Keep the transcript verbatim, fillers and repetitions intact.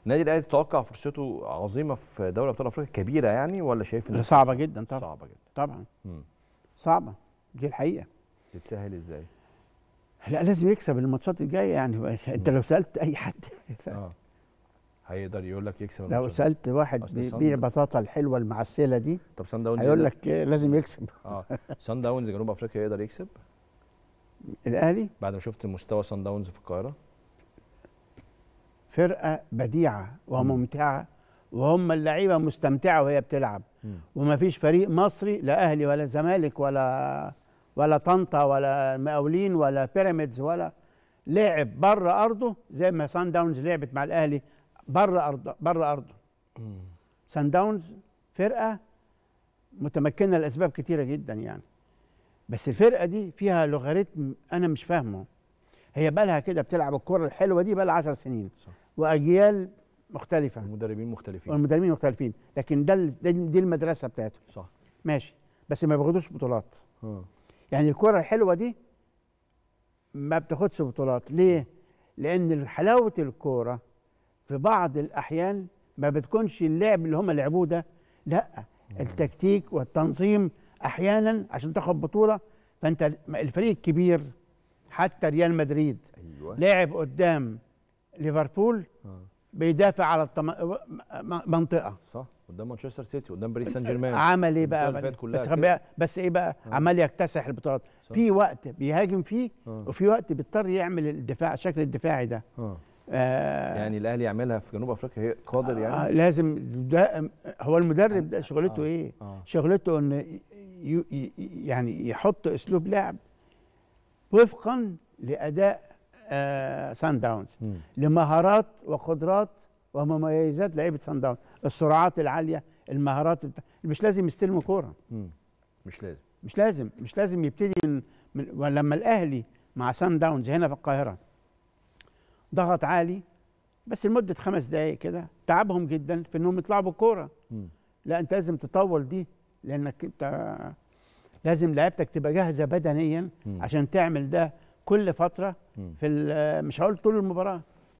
النادي الاهلي تتوقع فرصته عظيمه في دوري ابطال افريقيا كبيره يعني، ولا شايف ان صعبه جدا؟ طبعا صعبه جدا طبعا. مم. صعبه، دي الحقيقه. تتسهل ازاي؟ لا لازم يكسب الماتشات الجايه يعني. انت لو سالت اي حد اه هيقدر يقول لك يكسب لو سالت واحد بيبيع بطاطا الحلوه المعسله دي، طب سان داونز هيقول لك لازم يكسب. اه سان داونز جنوب افريقيا يقدر يكسب الاهلي بعد ما شفت مستوى سان داونز في القاهره؟ فرقه بديعه وممتعه، وهم اللعيبه مستمتعه وهي بتلعب. وما فيش فريق مصري، لا اهلي ولا زمالك ولا ولا طنطا ولا مقاولين ولا بيراميدز، ولا لعب بره ارضه زي ما سان داونز لعبت مع الاهلي بره ارضه بره ارضه. سان داونز فرقه متمكنه لاسباب كتيره جدا يعني، بس الفرقه دي فيها لوغاريتم انا مش فاهمه. هي بالها كده بتلعب الكره الحلوه دي بقى لها عشر سنين صح. واجيال مختلفه والمدربين مختلفين والمدربين مختلفين، لكن ده دي المدرسه بتاعته صح ماشي، بس ما بياخدوش بطولات. اه يعني الكره الحلوه دي ما بتاخدش بطولات. ليه؟ لان حلاوه الكوره في بعض الاحيان ما بتكونش اللعب اللي هم لعبوه ده، لا التكتيك والتنظيم احيانا عشان تاخد بطوله. فانت الفريق الكبير حتى ريال مدريد أيوة. لعب قدام ليفربول آه. بيدافع على الطم... منطقه صح، قدام مانشستر سيتي، قدام باريس سان جيرمان. عمل ايه بقى؟ بس, بس, بس ايه بقى؟ آه. عمال يكتسح البطولات. في وقت بيهاجم فيه آه. وفي وقت بيضطر يعمل الدفاع، الشكل الدفاعي ده آه. آه يعني الاهلي يعملها في جنوب افريقيا هي قادر يعني؟ آه لازم. ده هو المدرب ده شغلته آه. ايه؟ آه. شغلته انه يعني يحط اسلوب لعب وفقا لاداء آه سان داونز، لمهارات وقدرات ومميزات لعيبه سان داونز، السرعات العاليه، المهارات بتا... مش لازم يستلموا كوره، مش لازم مش لازم مش لازم يبتدي من, من... ولما الاهلي مع سان داونز هنا في القاهره ضغط عالي بس لمده خمس دقائق كده، تعبهم جدا في انهم يطلعوا بالكوره. لا انت لازم تطول دي، لانك انت لازم لعيبتك تبقى جاهزه بدنيا مم. عشان تعمل ده كل فتره في مش هقول طول المباراه.